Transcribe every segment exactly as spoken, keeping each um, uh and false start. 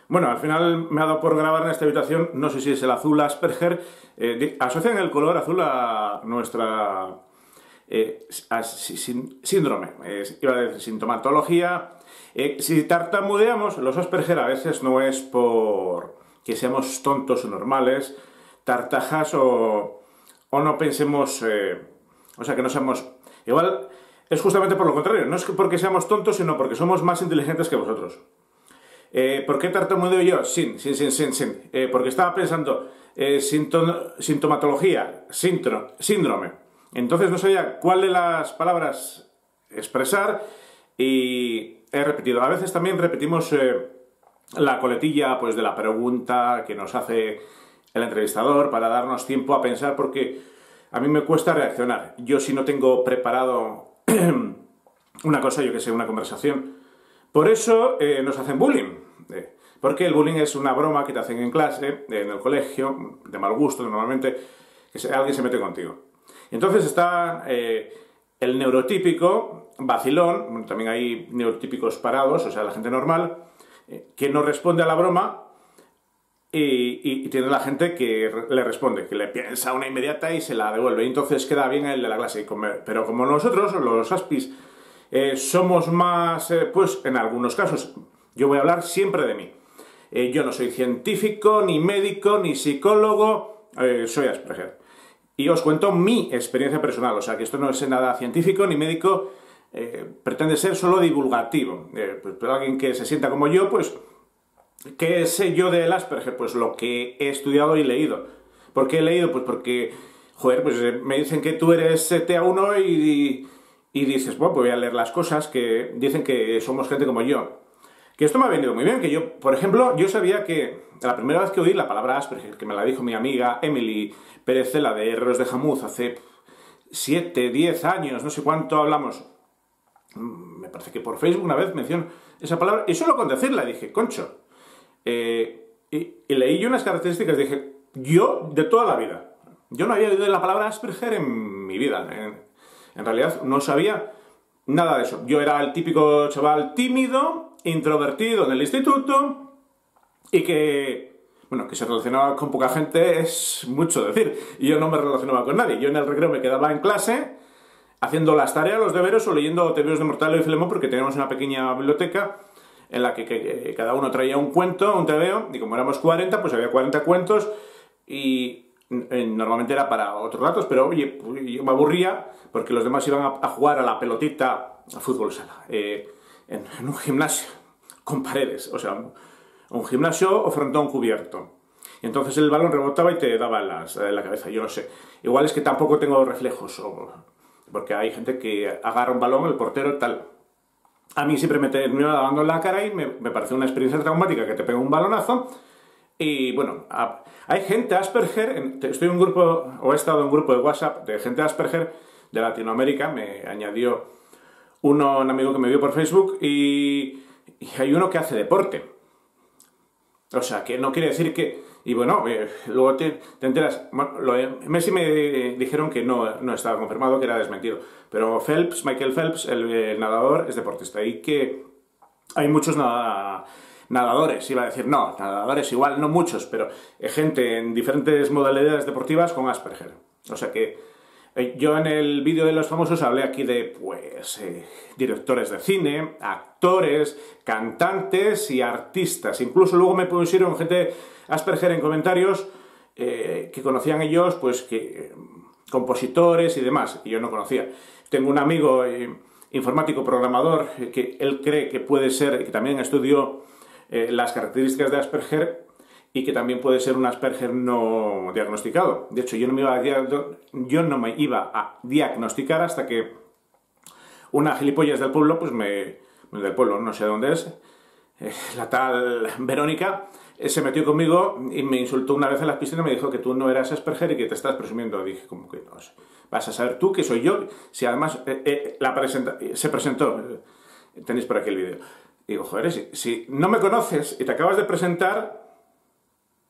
Bueno, al final me ha dado por grabar en esta habitación, no sé si es el azul Asperger, eh, asocian el color azul a nuestra eh, a sin, síndrome, eh, iba a decir sintomatología. Eh, si tartamudeamos, los Asperger a veces no es por que seamos tontos o normales, tartajas o, o no pensemos, eh, o sea, que no seamos... Igual es justamente por lo contrario, no es porque seamos tontos, sino porque somos más inteligentes que vosotros. Eh, ¿Por qué tartamudeo yo? Sin, sin, sin, sin, sin. Eh, porque estaba pensando eh, sintomatología, síndrome. Entonces no sabía cuál de las palabras expresar y he repetido. A veces también repetimos eh, la coletilla pues, de la pregunta que nos hace el entrevistador para darnos tiempo a pensar, porque a mí me cuesta reaccionar. Yo si no tengo preparado una cosa, yo que sé, una conversación. Por eso eh, nos hacen bullying, eh, porque el bullying es una broma que te hacen en clase, eh, en el colegio, de mal gusto normalmente, que se, alguien se mete contigo. Entonces está eh, el neurotípico, vacilón, bueno, también hay neurotípicos parados, o sea, la gente normal, eh, que no responde a la broma y, y, y tiene la gente que le responde, que le piensa una inmediata y se la devuelve. Y entonces queda bien el de la clase. Pero como nosotros, los aspis, Eh, somos más, eh, pues en algunos casos, yo voy a hablar siempre de mí. Eh, yo no soy científico, ni médico, ni psicólogo, eh, soy Asperger. Y os cuento mi experiencia personal, o sea que esto no es nada científico ni médico, eh, pretende ser solo divulgativo. Eh, pues, pero alguien que se sienta como yo, pues, ¿qué sé yo del Asperger? Pues lo que he estudiado y leído. ¿Por qué he leído? Pues porque, joder, pues eh, me dicen que tú eres T A uno y... y Y dices, bueno, pues voy a leer las cosas que dicen que somos gente como yo. Que esto me ha venido muy bien, que yo, por ejemplo, yo sabía que la primera vez que oí la palabra Asperger, que me la dijo mi amiga Emily Pérez, la de Herreros de Jamuz, hace siete, diez años, no sé cuánto hablamos, me parece que por Facebook una vez mencionó esa palabra, y solo con decirla dije, concho, eh, y, y leí yo unas características, dije, yo de toda la vida, yo no había oído la palabra Asperger en mi vida, en, En realidad no sabía nada de eso. Yo era el típico chaval tímido, introvertido en el instituto y que, bueno, que se relacionaba con poca gente es mucho decir. Yo no me relacionaba con nadie. Yo en el recreo me quedaba en clase haciendo las tareas, los deberes o leyendo tebeos de Mortadelo y Filemón, porque teníamos una pequeña biblioteca en la que, que, que cada uno traía un cuento, un tebeo, y como éramos cuarenta, pues había cuarenta cuentos y... Normalmente era para otros datos, pero oye, yo me aburría porque los demás iban a jugar a la pelotita, a fútbol sala, eh, en, en un gimnasio con paredes, o sea, un gimnasio o frontón cubierto. Y entonces el balón rebotaba y te daba en, las, en la cabeza, yo no sé. Igual es que tampoco tengo reflejos, o, porque hay gente que agarra un balón, el portero y tal. A mí siempre me terminaba dando en la cara y me, me parece una experiencia traumática que te pega un balonazo. Y bueno, hay gente Asperger, estoy en un grupo, o he estado en un grupo de WhatsApp de gente Asperger de Latinoamérica, me añadió uno, un amigo que me vio por Facebook, y, y hay uno que hace deporte. O sea, que no quiere decir que... Y bueno, eh, luego te, te enteras... Bueno, lo de Messi me dijeron que no, no estaba confirmado, que era desmentido. Pero Phelps, Michael Phelps, el, el nadador, es deportista. Y que hay muchos nada, nadadores, iba a decir, no, nadadores igual, no muchos, pero gente en diferentes modalidades deportivas con Asperger. O sea que eh, yo en el vídeo de los famosos hablé aquí de, pues, eh, directores de cine, actores, cantantes y artistas. Incluso luego me pusieron gente Asperger en comentarios eh, que conocían ellos, pues, que eh, compositores y demás, y yo no conocía. Tengo un amigo eh, informático programador eh, que él cree que puede ser, que también estudió Eh, las características de Asperger y que también puede ser un Asperger no diagnosticado. De hecho, yo no me iba a, yo no me iba a diagnosticar hasta que una gilipollas del pueblo, pues me... del pueblo, no sé dónde es, eh, la tal Verónica, eh, se metió conmigo y me insultó una vez en la piscina y me dijo que tú no eras Asperger y que te estás presumiendo. Dije, como que no sé, vas a saber tú que soy yo, si además eh, eh, la presenta se presentó, eh, tenéis por aquí el vídeo. Digo, joder, si, si no me conoces y te acabas de presentar,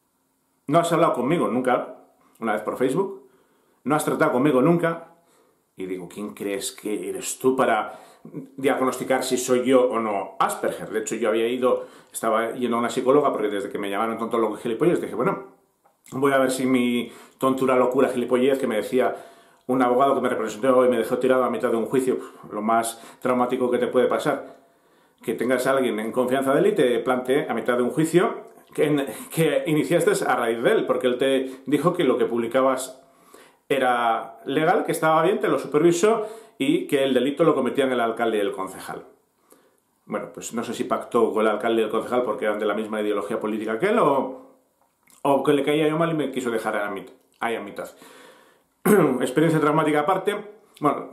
no has hablado conmigo nunca, una vez por Facebook, no has tratado conmigo nunca, Y digo, ¿quién crees que eres tú para diagnosticar si soy yo o no Asperger? De hecho, yo había ido, estaba yendo a una psicóloga, porque desde que me llamaron tonto, loco y gilipollas, dije, bueno, voy a ver si mi tontura, locura, gilipollez, que me decía un abogado que me representó y me dejó tirado a mitad de un juicio, lo más traumático que te puede pasar, que tengas a alguien en confianza de él y te plantee a mitad de un juicio que, que iniciaste a raíz de él, porque él te dijo que lo que publicabas era legal, que estaba bien, te lo supervisó y que el delito lo cometían el alcalde y el concejal. Bueno, pues no sé si pactó con el alcalde y el concejal porque eran de la misma ideología política que él o, o que le caía yo mal y me quiso dejar a mitad, ahí a mitad. Experiencia traumática aparte. Bueno,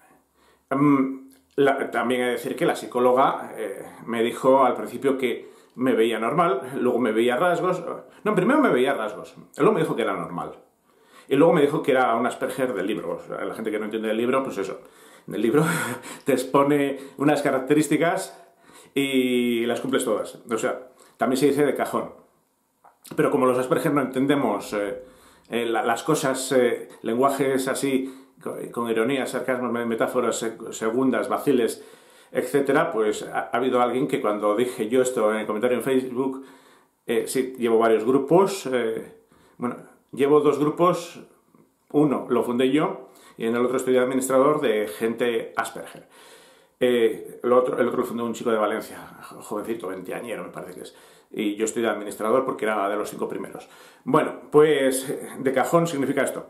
um, la, también he de decir que la psicóloga eh, me dijo al principio que me veía normal, luego me veía rasgos. No, primero me veía rasgos, luego me dijo que era normal. Y luego me dijo que era un Asperger del libro. O sea, la gente que no entiende el libro, pues eso. En el libro te expone unas características y las cumples todas. O sea, también se dice de cajón. Pero como los Asperger no entendemos eh, eh, la, las cosas, eh, lenguajes así, con, con ironía, sarcasmos, metáforas eh, segundas, vaciles, etcétera, pues ha, ha habido alguien que cuando dije yo esto en el comentario en Facebook, eh, sí, llevo varios grupos, eh, bueno, llevo dos grupos, uno lo fundé yo y en el otro estoy de administrador de gente Asperger. Eh, el, otro, el otro lo fundó un chico de Valencia, jovencito, veinteañero me parece que es. Y yo estoy de administrador porque era de los cinco primeros. Bueno, pues de cajón significa esto.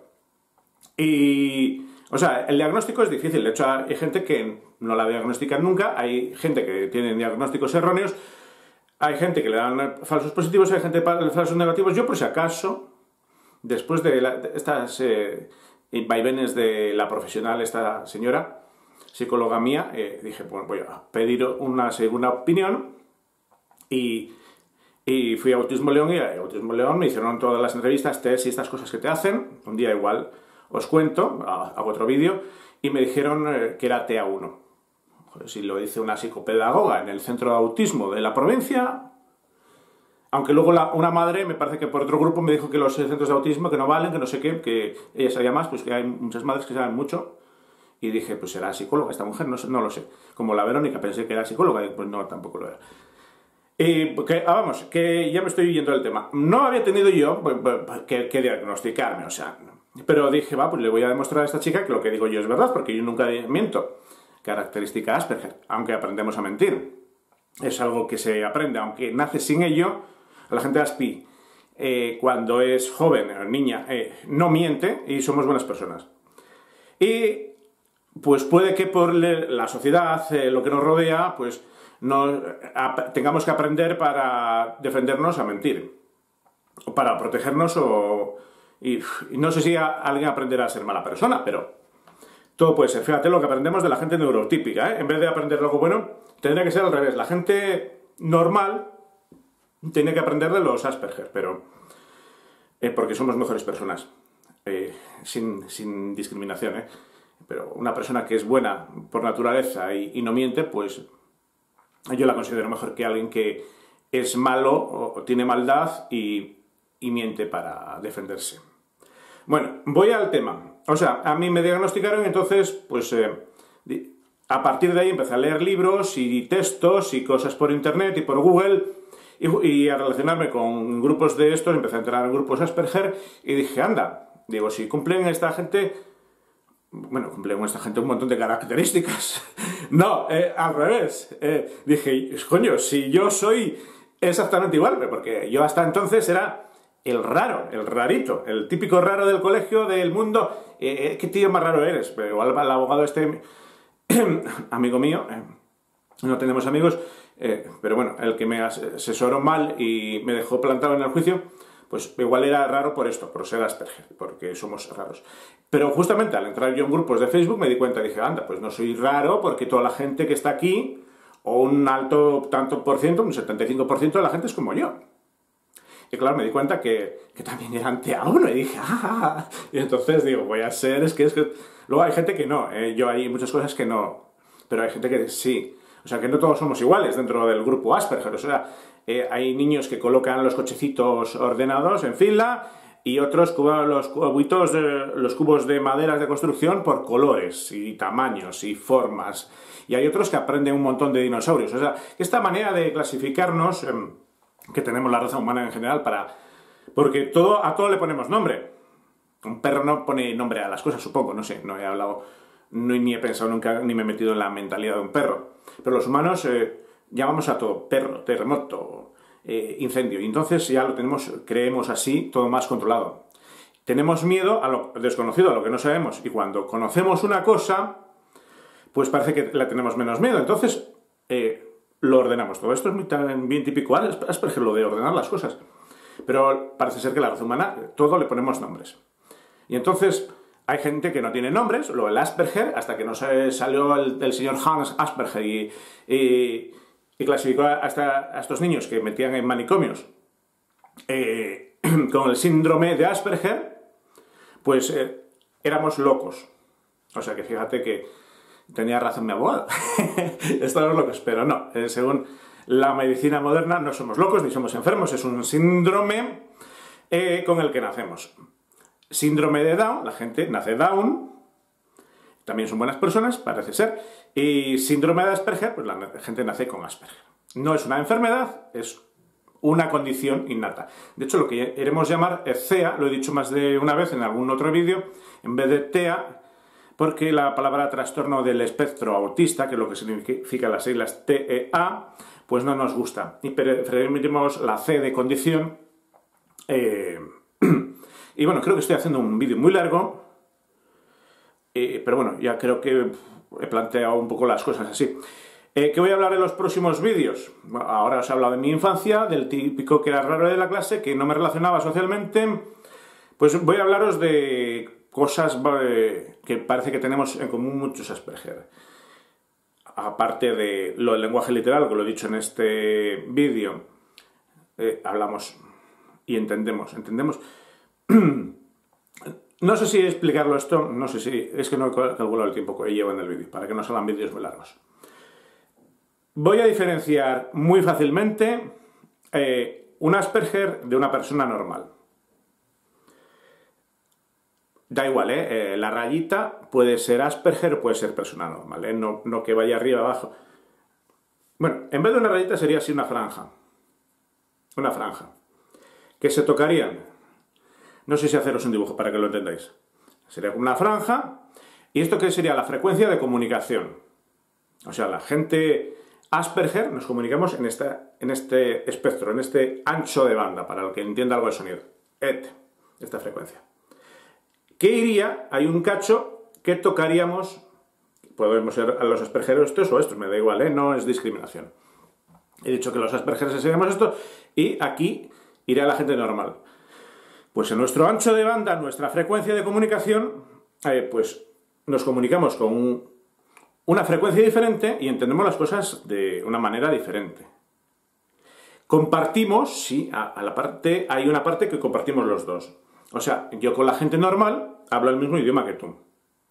Y, o sea, el diagnóstico es difícil. De hecho, hay gente que no la diagnostican nunca, hay gente que tiene diagnósticos erróneos, hay gente que le dan falsos positivos, hay gente que falsos negativos. Yo, por si acaso, después de, la, de estas eh, vaivenes de la profesional, esta señora, psicóloga mía, eh, dije, bueno, voy a pedir una segunda opinión y, y fui a Autismo León y a Autismo León me hicieron todas las entrevistas, test y estas cosas que te hacen. Un día igual os cuento, hago otro vídeo, y me dijeron eh, que era T A uno. Joder, si lo dice una psicopedagoga en el centro de autismo de la provincia. Aunque luego la, una madre, me parece que por otro grupo, me dijo que los centros de autismo que no valen, que no sé qué, que ella sabía más, pues que hay muchas madres que saben mucho. Y dije, pues será psicóloga esta mujer, no, sé, no lo sé. Como la Verónica, pensé que era psicóloga, y pues no, tampoco lo era. Y que, ah, vamos, que ya me estoy yendo del tema. No había tenido yo pues, que, que diagnosticarme, o sea, pero dije, va, pues le voy a demostrar a esta chica que lo que digo yo es verdad, porque yo nunca miento. Característica Asperger, aunque aprendemos a mentir. Es algo que se aprende, aunque nace sin ello. La gente Aspi, eh, cuando es joven o niña, eh, no miente y somos buenas personas. Y pues puede que por la sociedad, eh, lo que nos rodea, pues no, a, tengamos que aprender para defendernos a mentir. O para protegernos o... Y, y no sé si a, alguien aprenderá a ser mala persona, pero todo puede ser. Fíjate lo que aprendemos de la gente neurotípica, ¿eh? En vez de aprender algo bueno, tendría que ser al revés. La gente normal tiene que aprender de los Asperger, pero eh, porque somos mejores personas, eh, sin, sin discriminación, ¿eh? Pero una persona que es buena por naturaleza y, y no miente, pues yo la considero mejor que alguien que es malo o, o tiene maldad y, y miente para defenderse. Bueno, voy al tema. O sea, a mí me diagnosticaron, entonces, pues eh, a partir de ahí empecé a leer libros y textos y cosas por internet y por Google y, y a relacionarme con grupos de estos, empecé a entrar en grupos Asperger y dije, anda, digo, si cumplen esta gente, bueno, cumplen con esta gente un montón de características. No, eh, al revés. Eh, dije, coño, si yo soy exactamente igual, porque yo hasta entonces era el raro, el rarito, el típico raro del colegio, del mundo. Eh, ¿Qué tío más raro eres? Pero igual el abogado este, amigo mío, eh, no tenemos amigos, eh, pero bueno, el que me asesoró mal y me dejó plantado en el juicio, pues igual era raro por esto, por ser Asperger, porque somos raros. Pero justamente al entrar yo en grupos de Facebook me di cuenta y dije, anda, pues no soy raro porque toda la gente que está aquí, o un alto tanto por ciento, un setenta y cinco por ciento de la gente es como yo. Y claro, me di cuenta que, que también eran T A uno y dije, ¡ah! Y entonces digo, voy a ser, es que es que... Luego hay gente que no, eh, yo hay muchas cosas que no, pero hay gente que sí. O sea, que no todos somos iguales dentro del grupo Asperger. O sea, eh, hay niños que colocan los cochecitos ordenados en fila, y otros cubos, los, cubitos de, los cubos de maderas de construcción por colores y tamaños y formas. Y hay otros que aprenden un montón de dinosaurios. O sea, esta manera de clasificarnos, eh, que tenemos la raza humana en general, para porque todo, a todo le ponemos nombre. Un perro no pone nombre a las cosas, supongo, no sé, no he hablado, no, ni he pensado nunca, ni me he metido en la mentalidad de un perro. Pero los humanos eh, llamamos a todo perro, terremoto, eh, incendio, y entonces ya lo tenemos, creemos así, todo más controlado. Tenemos miedo a lo desconocido, a lo que no sabemos, y cuando conocemos una cosa, pues parece que la tenemos menos miedo, entonces eh, lo ordenamos. Todo esto es muy tan, bien típico Asperger, lo de ordenar las cosas. Pero parece ser que la raza humana, todo le ponemos nombres. Y entonces hay gente que no tiene nombres, lo del Asperger, hasta que no se salió el, el señor Hans Asperger y, y, y clasificó hasta a estos niños que metían en manicomios eh, con el síndrome de Asperger, pues eh, éramos locos. O sea que fíjate que tenía razón mi abogado. Estamos locos, pero no. Eh, según la medicina moderna, no somos locos ni somos enfermos. Es un síndrome eh, con el que nacemos. Síndrome de Down, la gente nace Down, también son buenas personas, parece ser. Y síndrome de Asperger, pues la gente nace con Asperger. No es una enfermedad, es una condición innata. De hecho, lo que queremos llamar C E A, lo he dicho más de una vez en algún otro vídeo, en vez de T E A, porque la palabra trastorno del espectro autista, que es lo que significa las siglas T E A, pues no nos gusta. Y preferimos la C de condición. Eh, y bueno, creo que estoy haciendo un vídeo muy largo, eh, pero bueno, ya creo que he planteado un poco las cosas así. Eh, ¿Qué voy a hablar en los próximos vídeos? Bueno, ahora os he hablado de mi infancia, del típico que era raro de la clase, que no me relacionaba socialmente. Pues voy a hablaros de cosas eh, que parece que tenemos en común muchos Asperger. Aparte de lo del lenguaje literal, que lo he dicho en este vídeo, eh, hablamos y entendemos. Entendemos. No sé si explicarlo esto, no sé si... Es que no he calculado el tiempo que llevo en el vídeo, para que no salgan vídeos muy largos. Voy a diferenciar muy fácilmente eh, un Asperger de una persona normal. Da igual, ¿eh? Eh, la rayita puede ser Asperger o puede ser persona normal, ¿eh? No, no que vaya arriba abajo. Bueno, en vez de una rayita sería así una franja. Una franja. ¿Que se tocarían? No sé si haceros un dibujo para que lo entendáis. Sería como una franja. ¿Y esto qué sería? La frecuencia de comunicación. O sea, la gente Asperger nos comunicamos en, esta, en este espectro, en este ancho de banda, para el que entienda algo de sonido. Et, esta frecuencia. ¿Qué iría? Hay un cacho que tocaríamos, podemos ser a los Asperger estos o estos, me da igual, ¿eh? No es discriminación. He dicho que los Asperger seríamos esto y aquí iría la gente normal. Pues en nuestro ancho de banda, nuestra frecuencia de comunicación, eh, pues nos comunicamos con un, una frecuencia diferente y entendemos las cosas de una manera diferente. Compartimos, sí, a, a la parte, hay una parte que compartimos los dos. O sea, yo con la gente normal hablo el mismo idioma que tú.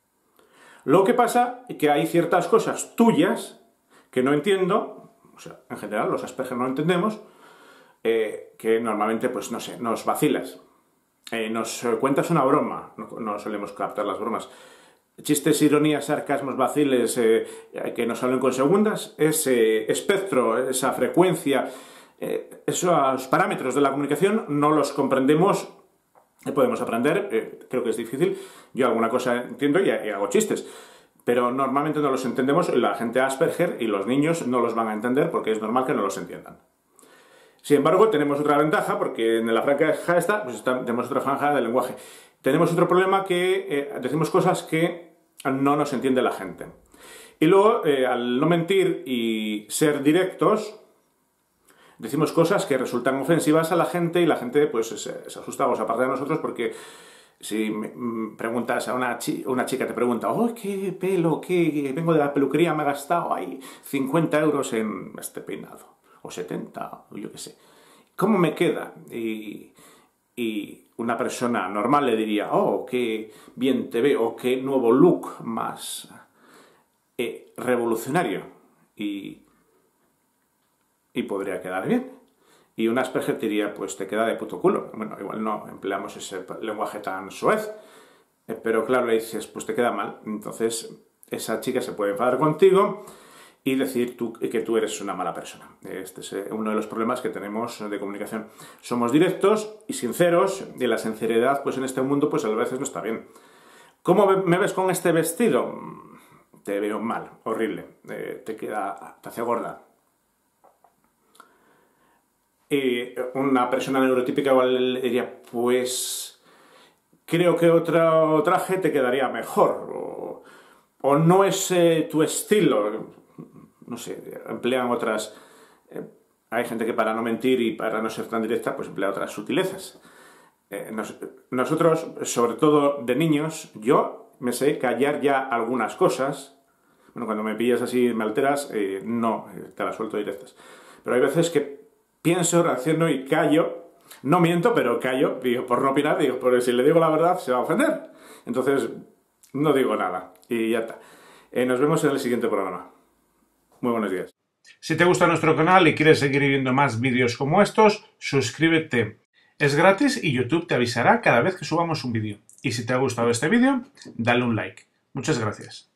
Lo que pasa es que hay ciertas cosas tuyas que no entiendo, o sea, en general los Asperger no entendemos, eh, que normalmente, pues no sé, nos vacilas. Eh, nos cuentas una broma, no, no solemos captar las bromas. Chistes, ironías, sarcasmos, vaciles eh, que nos salen con segundas, ese espectro, esa frecuencia, eh, esos parámetros de la comunicación no los comprendemos. Podemos aprender, eh, creo que es difícil. Yo alguna cosa entiendo y, y hago chistes, pero normalmente no los entendemos. La gente Asperger y los niños no los van a entender porque es normal que no los entiendan. Sin embargo, tenemos otra ventaja, porque en la franja esta, pues está, tenemos otra franja del lenguaje. Tenemos otro problema que eh, decimos cosas que no nos entiende la gente. Y luego, eh, al no mentir y ser directos, decimos cosas que resultan ofensivas a la gente y la gente pues se, se asusta o se aparta de nosotros porque si me preguntas a una, chi una chica, te pregunta, oh, qué pelo, qué vengo de la peluquería, me he gastado ahí cincuenta euros en este peinado. O setenta, o yo qué sé. ¿Cómo me queda? Y, y una persona normal le diría, oh, qué bien te veo, o qué nuevo look más eh, revolucionario. Y, y podría quedar bien. Y un Asperger te diría, pues te queda de puto culo. Bueno, igual no empleamos ese lenguaje tan soez, eh, pero claro, le dices, pues te queda mal. Entonces, esa chica se puede enfadar contigo y decir tú, que tú eres una mala persona. Este es uno de los problemas que tenemos de comunicación. Somos directos y sinceros, y la sinceridad, pues en este mundo, pues a veces no está bien. ¿Cómo me ves con este vestido? Te veo mal, horrible, eh, te queda, te hace gorda. Y una persona neurotípica igual le diría, pues creo que otro traje te quedaría mejor, o, o no es eh, tu estilo, no sé, emplean otras... Eh, hay gente que para no mentir y para no ser tan directa, pues emplea otras sutilezas. Eh, nos, nosotros, sobre todo de niños, yo me sé callar ya algunas cosas. Bueno, cuando me pillas así, me alteras, eh, no, te las suelto directas. Pero hay veces que pienso, reacciono y callo. No miento, pero callo, digo, por no opinar, digo, porque si le digo la verdad se va a ofender. Entonces, no digo nada y ya está. Eh, nos vemos en el siguiente programa. Muy buenos días. Si te gusta nuestro canal y quieres seguir viendo más vídeos como estos, suscríbete. Es gratis y YouTube te avisará cada vez que subamos un vídeo. Y si te ha gustado este vídeo, dale un like. Muchas gracias.